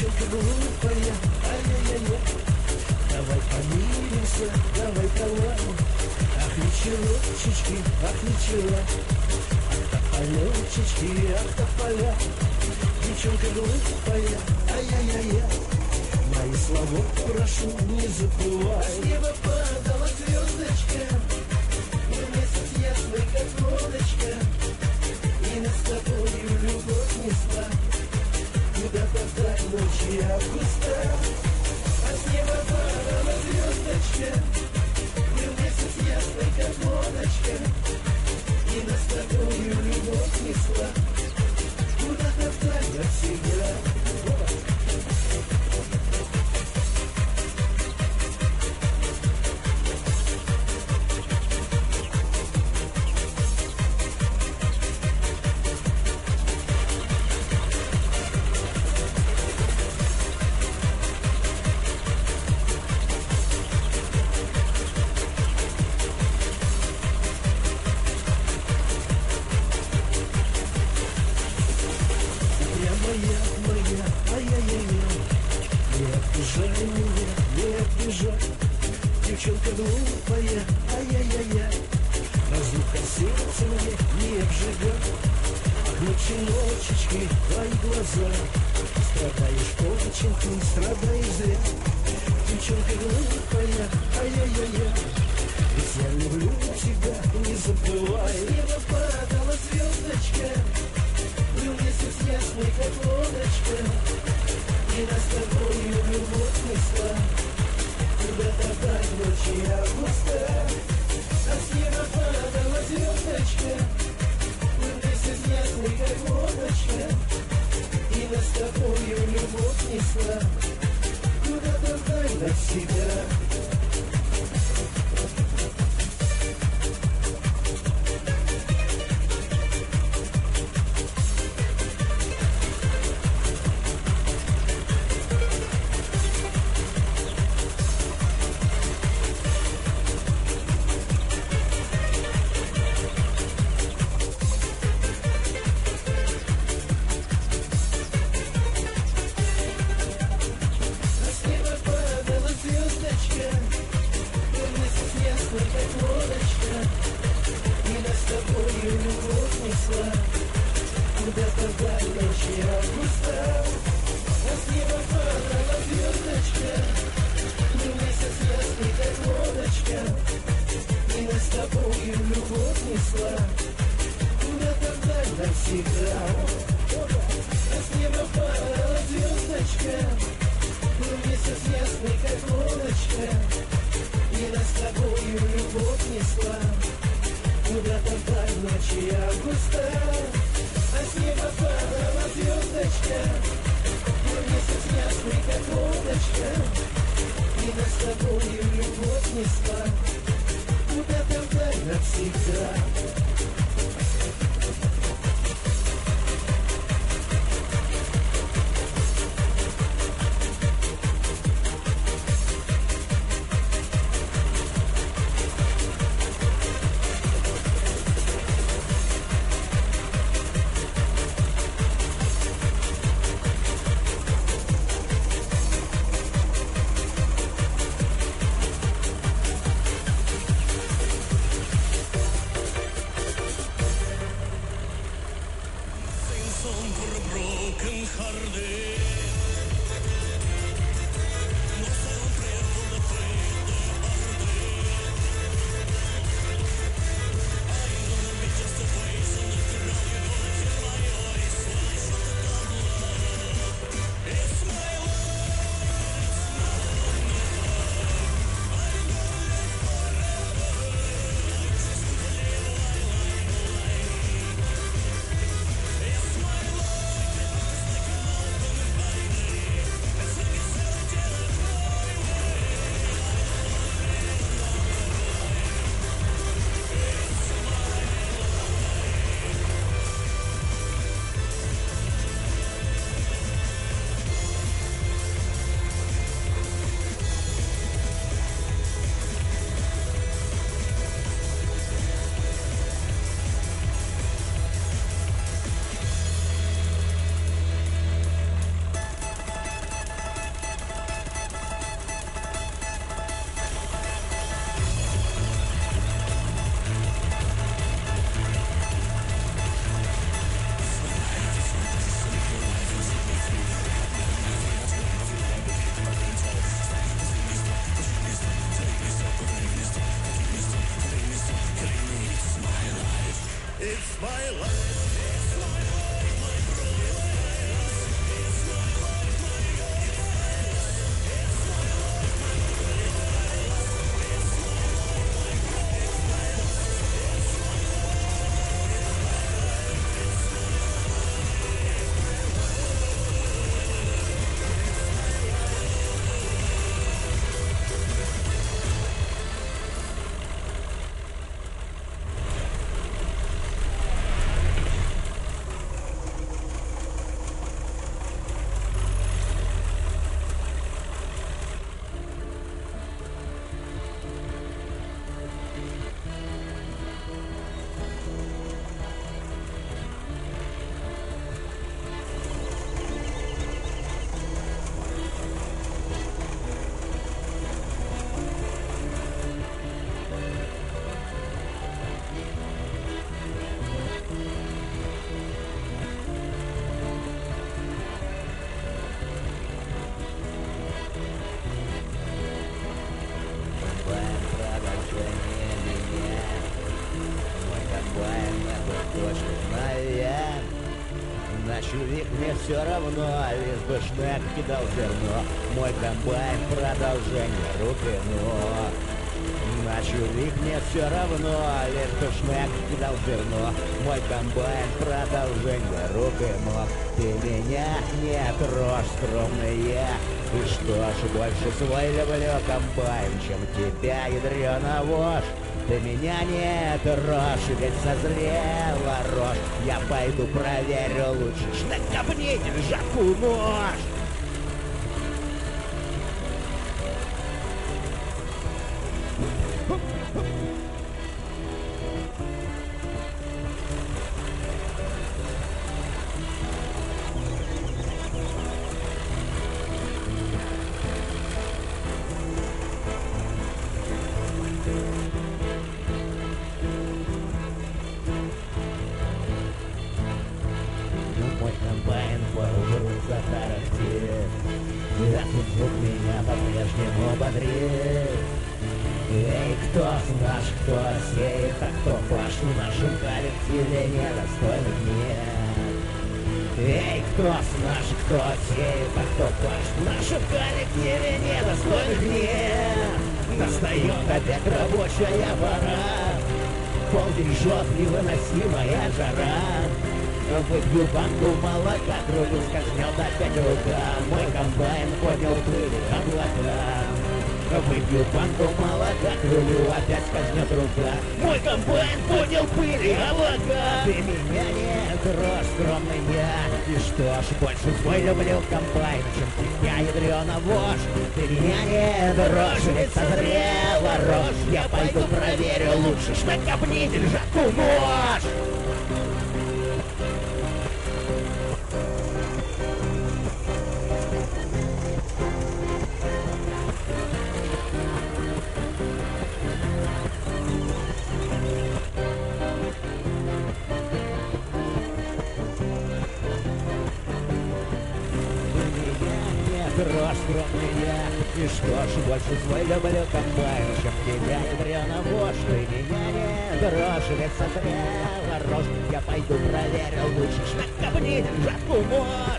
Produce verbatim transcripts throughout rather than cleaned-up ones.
девчонка глупая, ай-яй-яй-яй. Давай помиримся, давай давай. Ах, вечерочечки, ах, вечера. Ах, тополечечки, ах, тополя. Девчонка глупая, ай-яй-яй-яй. Мои слова прошу, не забывай. С неба падала звездочка, и месяц ясный, как водочка, и нас с тобою любовь несла куда-то вдаль ночи августа. А с неба падала звездочка, и месяц ясный, как водочка, и нас с тобою любовь несла куда-то вдаль навсегда. Девчонка глупая, ай-яй-яй-яй. Разлука сердце мне не обжигай. Ах, ночи, ночечки, твои глаза. Страдаешь очень, ты страдаешь зря. Девчонка глупая, ай-яй-яй-яй. Ведь я люблю тебя, не забывай. С неба падала звездочка, был месяц ясный, как лодочка, и нас с тобою любовь несла куда-то вдаль ночи августа. А с неба падала звездочка, был месяц ясный, как лодочка, и нас с тобою любовь несла куда-то вдаль навсегда. Ночевик мне все равно, лишь бы шнек кидал зерно. Мой комбайн — продолжение рук и ног. Ночевик мне все равно, лишь бы шнек кидал зерно. Мой комбайн — продолжение рук и ног. Ты меня не трожь, скромный я. И что ж, больше свой люблю комбайн, чем тебя, ядрёна вошь. Ты меня не трожь, ведь созрела рожь. Я пойду проверю лучше, что копни державку нож. Мой комбайн по-угру затарахтит. Этот звук меня по-прежнему бодрит. Эй, кто с наш, кто сеет, а кто паш, в нашем коллективе недостойных нет. Эй, кто с наш, кто сеет, а кто паш, в нашем коллективе недостойных нет. Настает опять рабочая пора. Полдень жжет невыносимая жара. Выпью банку молока, другу скользнет опять рука. Мой комбайн поднял пыль облака. Выпью банку молока, другу опять скользнет рука. Мой комбайн поднял пыль облака. Ты меня не трожь, скромный я. И что ж, больше свой люблю комбайн, чем тебя, ядрёна вошь. Ты меня не трожь, ведь созрела рожь. Я пойду проверю лучше, что копни державку нож. Трожь, скромный я. И что ж, больше свой люблю комбайн, чем тебя, ядрёна вошь. Ты меня не трожь, ведь созрела рожь. Я пойду проверю лучше, что копни державку нож.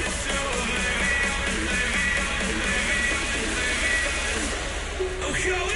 Go!